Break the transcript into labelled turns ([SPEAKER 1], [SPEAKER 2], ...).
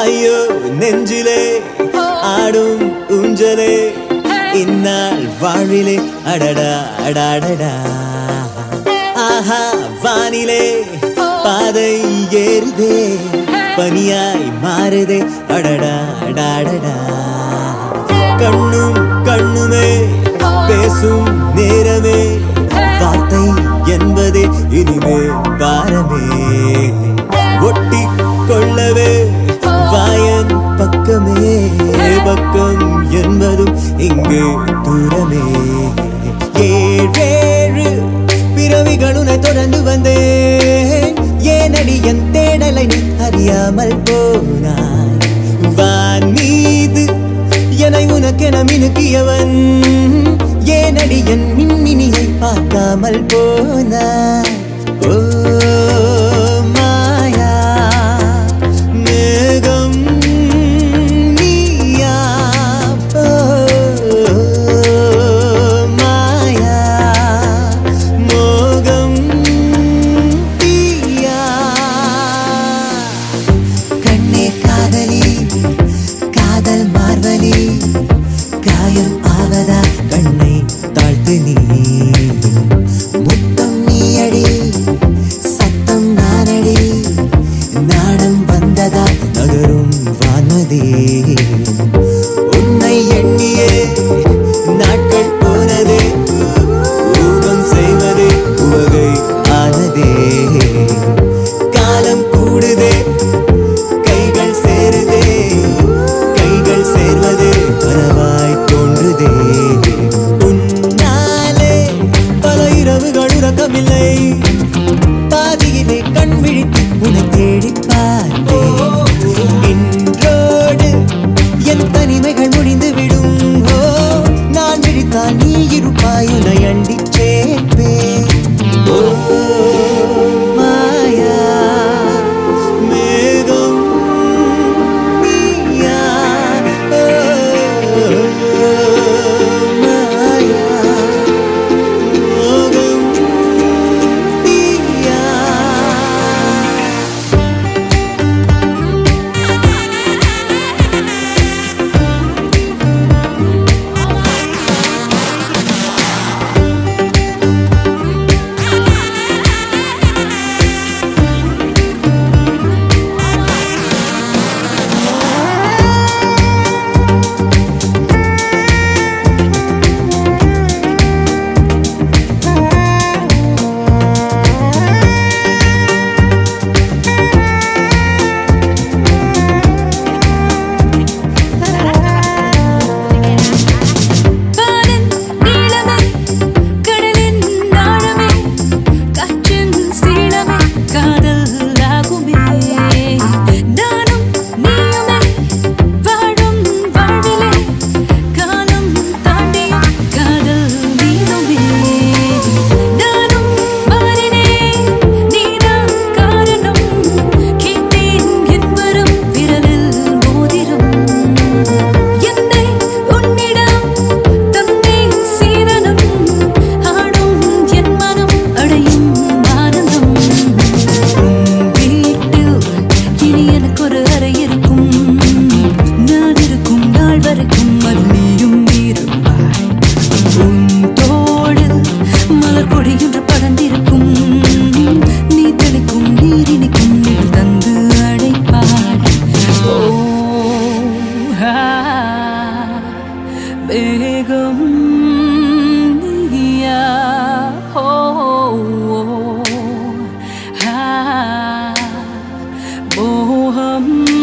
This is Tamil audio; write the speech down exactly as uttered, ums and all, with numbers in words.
[SPEAKER 1] ஐயோ நெஞ்சிலே ஆடும் ஊஞ்சலே இந்நாள் வாழ்விலே அடடா அடாடடா ஆஹா வானிலே பாதை ஏறுதே பனியாய் மாறுதே அடடா அடாடடா கண்ணும் கண்ணுமே பேசும் நேரமே வார்த்தை என்பதே இனிமே பாரமே ஒட்டி கொள்ளவே வாயன் பக்கமே பக்கம் என்பதும் இங்கு தூரமே ஏழேழு பிறவிகளுனை தொடர்ந்து வந்தேன் ஏனடி என் தேடலை நீ அறியாமல் போனாய் வான் மீது என்னை உனக்கென மினுக்கியவன் ஏனடி என் மின்மினியை பார்க்காமல் போனாய் ஓ மாயா மேகம் நீயா ஓ மாயா மோகம் தீயா கண்ணே காதலி காதல் மார்வலி காயம் ஆவதா கண்ணை தாழ்த்து நீ முத்தம் நீயடி சத்தம் நானடி நாடம் வந்ததா நகரும் வான்மதி உன்னை எண்ணியே நாட்கள் போனதே ஊகம் செய்வதே உவகை ஆனதே காலம் கூடுதே கைகள் சேருதே கைகள் சேர்வதே கனவாய் தோன்றுதே உன்னாலே பல இரவுகள் உறக்கமில்லை பாதியிலே கண் விழித்து உன்னை தேடி பார்த்தேன் இன்றோடு என் தனிமைகள் முடிந்து விடும் ஓ நான் விழித்தால் நீ இருப்பாய் உன்னை அண்டி சேர்ப்பேன் ஓ மாயா மேகம் நீயா ஓ மாயா மோகம் நீயா மேகம் நீயா ஓ மோகம்